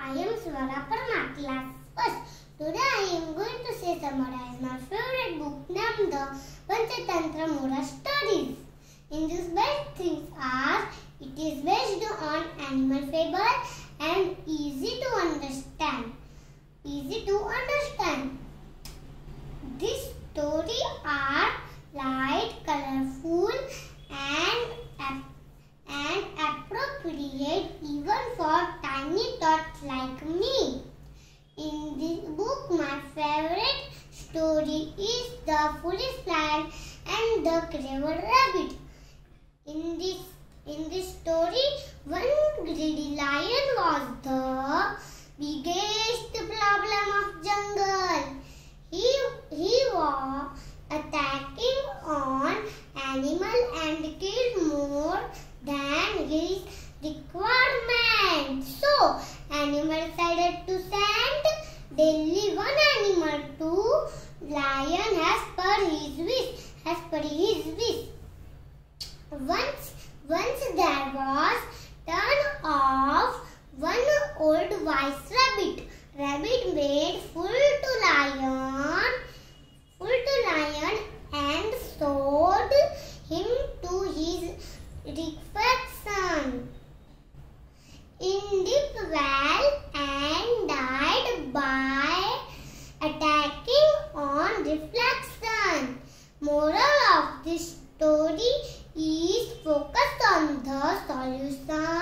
I am Swara from my class first. Today I am going to summarize my favorite book named The Panchatantra Moral Stories. In this best things are, it is based on animal fable and easy to understand. This story are light, colorful and appropriate even for tiny tots like me. In this book, my favorite story is The Foolish Lion and the Clever Rabbit. In this story, one greedy lion was the biggest problem of jungle. He was attacking on animal and killed more than his requirement. So, animal decided to send daily one animal to lion as per his wish. Once there was turn of one old wise rabbit. Rabbit made full to lion and showed him to his reflection in deep well and died by attacking on reflection. Moral of this story is focused on the solution